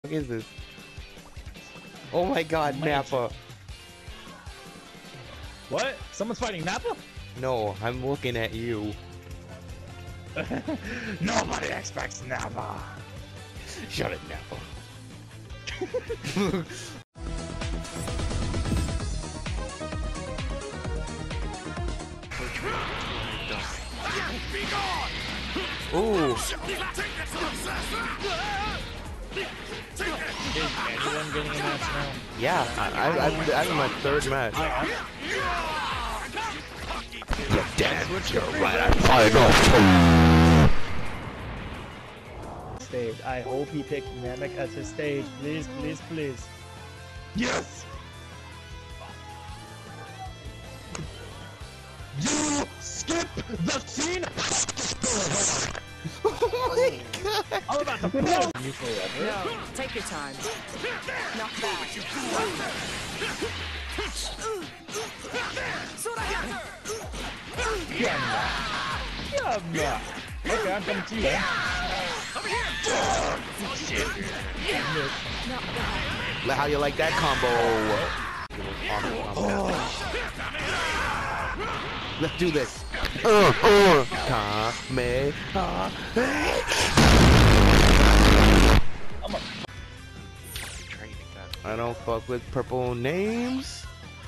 What is this? Oh my god, Nappa. What? Someone's fighting Nappa? No, I'm looking at you. Nobody expects Nappa. Shut it, Nappa. Ooh. Is anyone getting a match now? Yeah, I'm in my third match. Look, Dan, you're right. I know. Stage. I hope he picked Namek as his stage. Please, please, please. Yes! You skip the scene! Oh my god! I'm about to blow you No, forever. take your time. Not bad. Yum! Okay, I'm coming to you then. Not bad. How you like that combo? Let's do this. I don't fuck with purple names.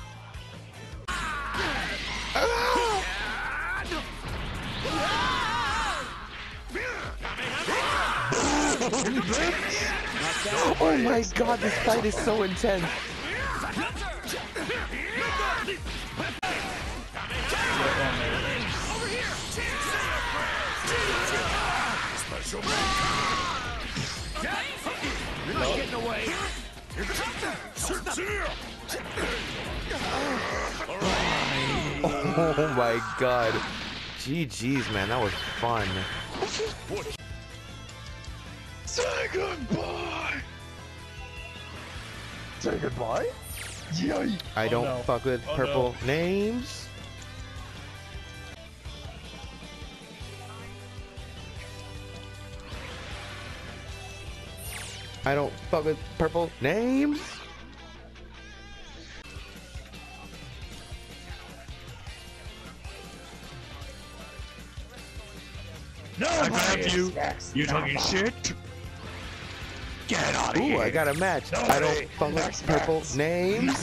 Oh my god, this fight is so intense. You're not getting away. Oh my god. GG's, man, that was fun. Say goodbye! Say goodbye? Yay! I don't fuck with purple names. I don't fuck with purple names. No, I grabbed you. You talking shit? Get out of here. Ooh, I got a match. I don't fuck with purple names.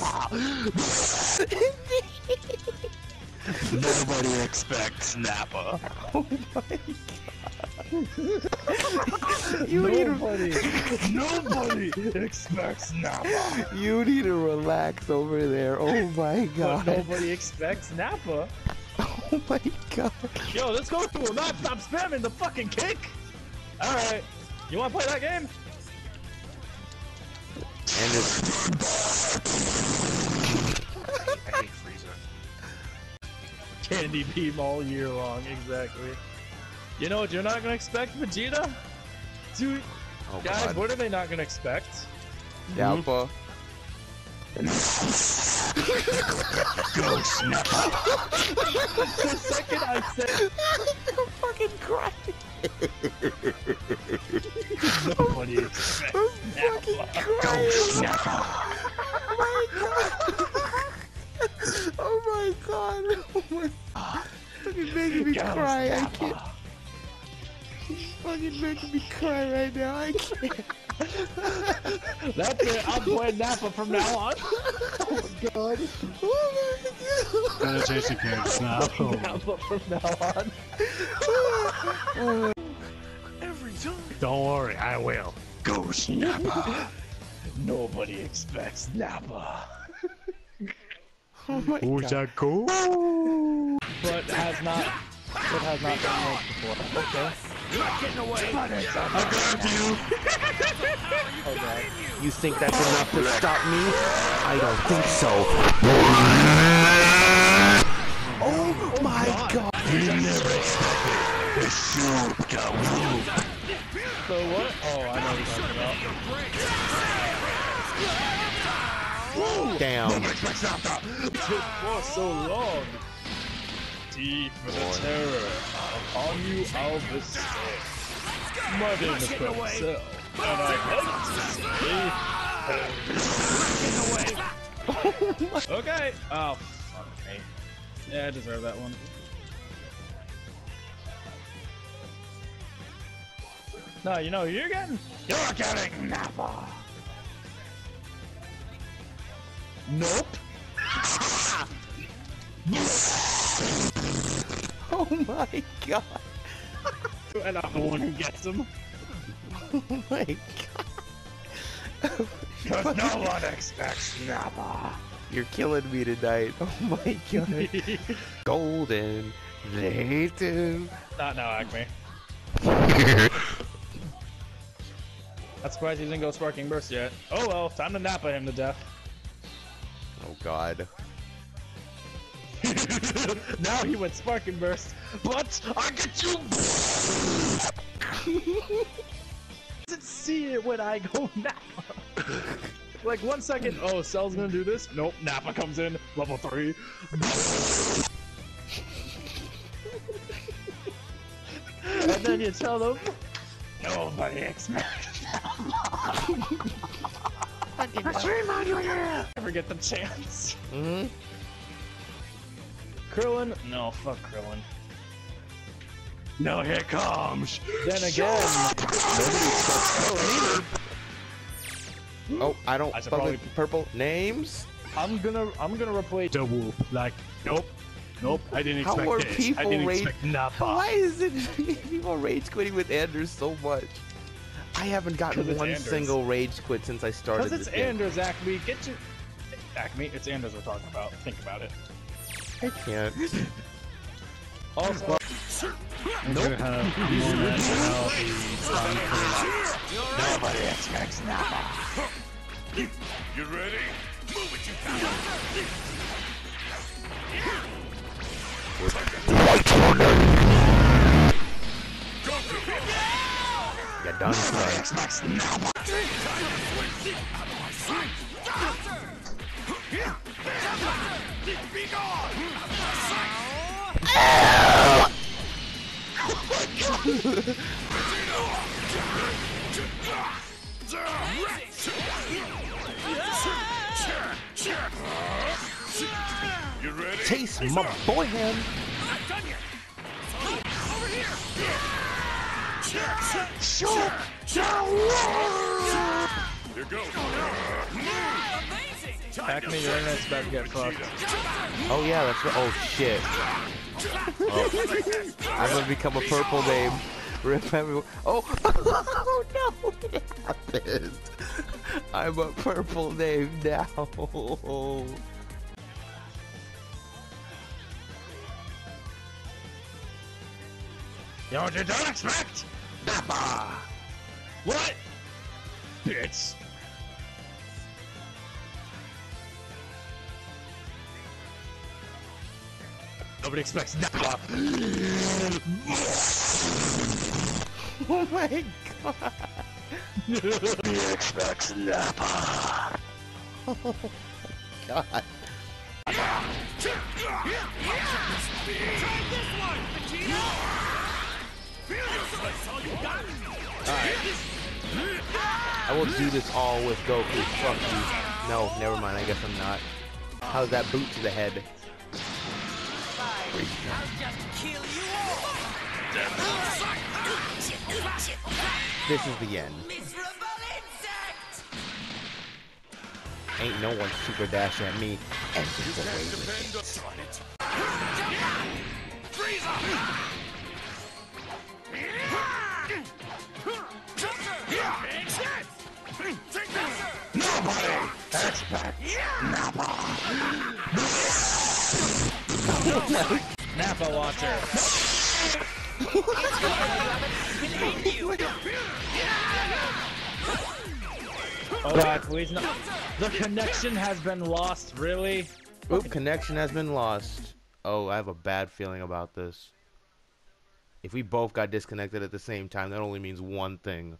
Nobody expects Nappa. Oh my god. Nobody expects Nappa. You need to relax over there. Oh my god. But nobody expects Nappa. Oh my god. Yo, let's go to him. Stop spamming the fucking kick. All right, you want to play that game? And it's I hate Frieza. Candy beam all year long, exactly. You know what you're not gonna expect, Vegeta? Dude, oh guys, god. what are they not gonna expect? Alpha. Go Snapper! The second I said, I'm fucking crying. nobody expects I'm Nappa. fucking crying. Oh my god. Oh my god. Fucking making me cry. I can't. Fucking making me cry right now. I can't. That's it. I'm playing Nappa from now on. Oh my god. Oh my god. Gotta chase the kids now. Nappa from now on. Every time. Don't worry, I will. Go Nappa. Nobody expects Nappa. Oh my Who's god. that cool? But has not been used before. Okay. You're not getting away. I grabbed you. Okay. You think that's enough to stop me? I don't think so. Oh my god. You never expected the shoot to move. So what? Oh, I know what you're talking about. Damn. Nobody expects Nappa. For so long. Deep for the terror. Upon you, I'll bestow. My name is Marcel. Okay. Oh, fuck me. Yeah, I deserve that one. No, you know, you're getting Nappa. Nope. Oh my god. And I'm the one who gets him. Oh my god. Because no one expects Nappa. You're killing me tonight. Oh my god. Golden. Layton. Not now, Acme. That's surprised he didn't go Sparking Burst yet. Oh well, time to Nappa him to death. Oh god. Now he went Sparking Burst, but I get you. Doesn't see it when I go Nappa. Like 1 second, oh, Cell's gonna do this. Nope, Nappa comes in, level 3. And then you tell them, nobody expects Never get the chance. Mm-hmm. Krillin? No, fuck Krillin. No, here it comes. Then again, nobody expects Krillin either. Oh, I don't I should fuck probably- with purple names. I'm gonna replace The wolf. Like, nope. Nope. I didn't How expect are this. people I didn't rage? expect Nappa. Why is it people rage quitting with Anders so much? I haven't 'Cause gotten it's one Anders. single rage quit since I started because it's this game. Anders, Acme. Get you, Acme. It's Anders we're talking about. Think about it. I can't. All Spark. Nope. Nobody expects Nappa. You ready? Move it, you You're done, son. Be gone! You ready? Taste my boy hand. Here goes. Acme, your internet's about to get fucked. Oh yeah, that's right. Oh shit. Oh. I'm gonna become a purple name. Rip everyone. Oh, oh no! It happened. I'm a purple name now. You know what you don't expect? Nappa. What? Bitch. Nobody expects Nappa. Oh my god. Nobody expects Nappa. Oh my god. I will do this all with Goku. Fuck you. No, never mind. I guess I'm not. How's that boot to the head? This is the end. Ain't no one super dash at me and get away with it. Nobody expects Nappa. Nappa watcher. Oh god, please no. The connection has been lost, really? Oop, connection has been lost. Oh, I have a bad feeling about this. If we both got disconnected at the same time, that only means one thing.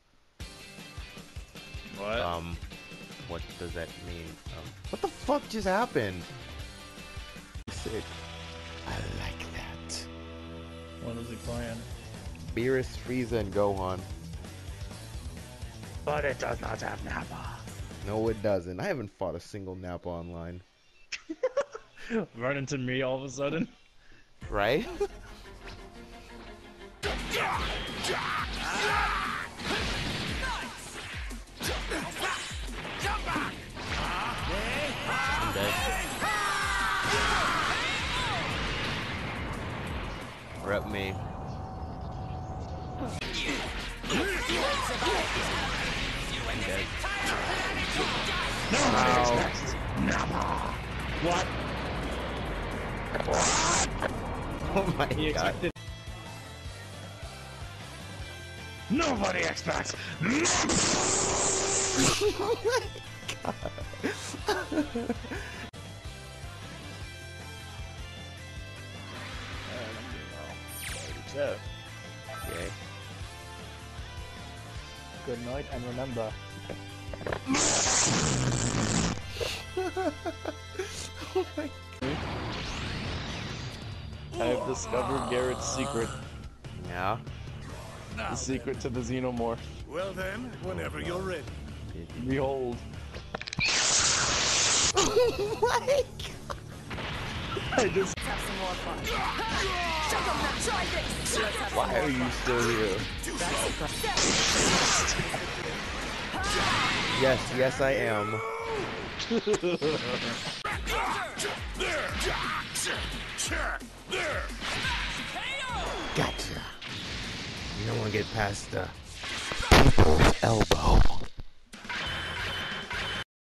What? What does that mean? What the fuck just happened? Sick. I like that. What is he playing? Beerus, Frieza, and Gohan. But it does not have Nappa. No, it doesn't. I haven't fought a single Nappa online. Run into me all of a sudden. Right? I'm dead. Rep me. I'm dead. What? Oh my He god. expected. Nobody expects. Okay. Good night and remember. Oh my. I have discovered Garrett's secret. Yeah. The secret to the Xenomorph. Well then, whenever you're ready. Behold. Oh my I just. Let's have some more fun. Shut up now, try this. Let's have Why are you still here? Yes, yes I am. There! Gotcha. You don't want to get past the people's elbow.